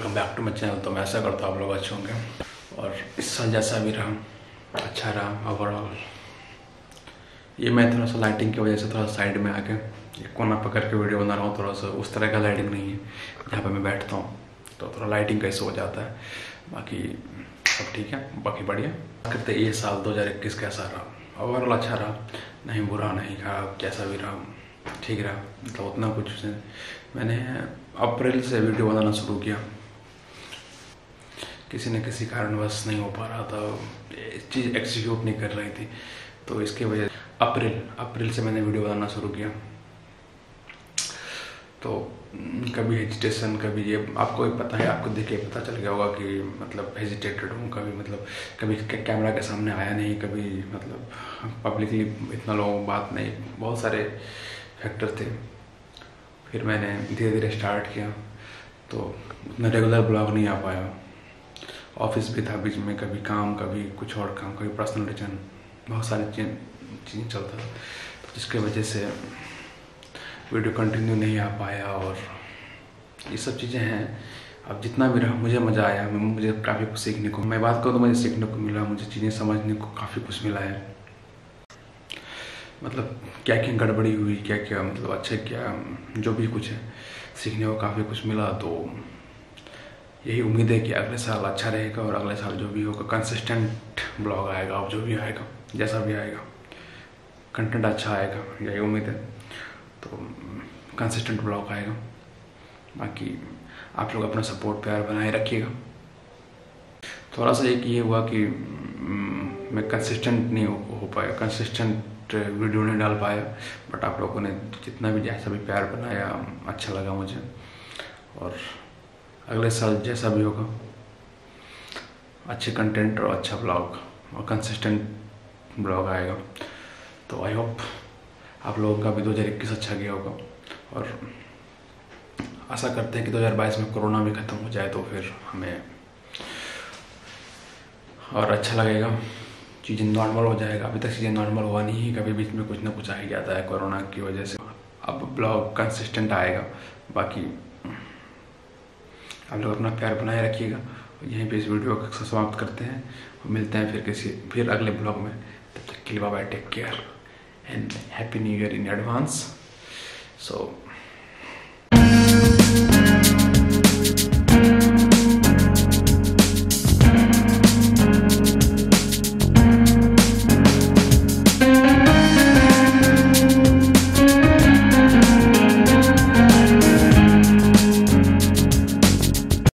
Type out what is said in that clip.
Welcome back to my channel. तो मैं ऐसा करता हूँ आप लोग अच्छे होंगे और इस साल जैसा भी रहा अच्छा रहा ओवरऑल। ये मैं थोड़ा सा लाइटिंग की वजह से थोड़ा साइड में आके एक कोना पकड़ के वीडियो बना रहा हूँ। थोड़ा सा उस तरह का लाइटिंग नहीं है जहाँ पे मैं बैठता हूँ, तो थोड़ा लाइटिंग कैसे हो जाता है। बाकी सब ठीक है, बाकी बढ़िया। करते ये साल 2021 कैसा रहा? ओवरऑल अच्छा रहा, नहीं बुरा नहीं खराब, कैसा भी रहा ठीक रहा। मतलब उतना कुछ मैंने अप्रैल से वीडियो बनाना शुरू किया, किसी न किसी कारणवश नहीं हो पा रहा था, चीज़ एग्जीक्यूट नहीं कर रही थी, तो इसके वजह अप्रैल से मैंने वीडियो बनाना शुरू किया। तो कभी हेजिटेशन, कभी ये आपको भी पता है, आपको देख के पता चल गया होगा कि मतलब हेजिटेटेड हूँ। कभी कैमरा के सामने आया नहीं, कभी मतलब पब्लिकली इतना लोगों बात नहीं, बहुत सारे फैक्टर थे। फिर मैंने धीरे धीरे स्टार्ट किया, तो उतना रेगुलर ब्लॉग नहीं आ पाया। ऑफिस भी था बीच में, कभी काम, कभी कुछ और काम, कभी पर्सनल रीजन, बहुत सारी चीज़ें चलता था, तो जिसके वजह से वीडियो कंटिन्यू नहीं आ पाया। और ये सब चीज़ें हैं। अब जितना भी रहा मुझे मज़ा आया, मुझे काफ़ी कुछ सीखने को, मैं बात करूँ तो मुझे सीखने को मिला, मुझे चीज़ें समझने को काफ़ी कुछ मिला है। मतलब क्या क्या गड़बड़ी हुई, क्या क्या मतलब अच्छा, क्या जो भी कुछ है सीखने को काफ़ी कुछ मिला। तो यही उम्मीद है कि अगले साल अच्छा रहेगा और अगले साल जो भी होगा कंसिस्टेंट ब्लॉग आएगा। अब जो भी आएगा, जैसा भी आएगा, कंटेंट अच्छा आएगा, यही उम्मीद है। तो कंसिस्टेंट ब्लॉग आएगा। बाकी आप लोग अपना सपोर्ट प्यार बनाए रखिएगा। थोड़ा सा एक ये हुआ कि मैं कंसिस्टेंट नहीं हो पाया, कंसिस्टेंट वीडियो नहीं डाल पाया, बट आप लोगों ने जितना भी जैसा भी प्यार बनाया अच्छा लगा मुझे। और अगले साल जैसा भी होगा अच्छे कंटेंट और अच्छा ब्लॉग और कंसिस्टेंट ब्लॉग आएगा। तो आई होप आप लोगों का भी 2021 अच्छा गया होगा, और आशा करते हैं कि 2022 में कोरोना भी ख़त्म हो जाए, तो फिर हमें और अच्छा लगेगा, चीज़ें नॉर्मल हो जाएगा। अभी तक चीज़ें नॉर्मल हुआ नहीं है, कभी बीच में कुछ ना कुछ आ ही जाता है कोरोना की वजह से। अब ब्लॉग कंसिस्टेंट आएगा। बाकी आप लोग अपना प्यार बनाए रखिएगा। यहीं पे इस वीडियो को समाप्त करते हैं और मिलते हैं फिर अगले ब्लॉग में। तब तक के लिए bye bye, take care and happy new year in advance. So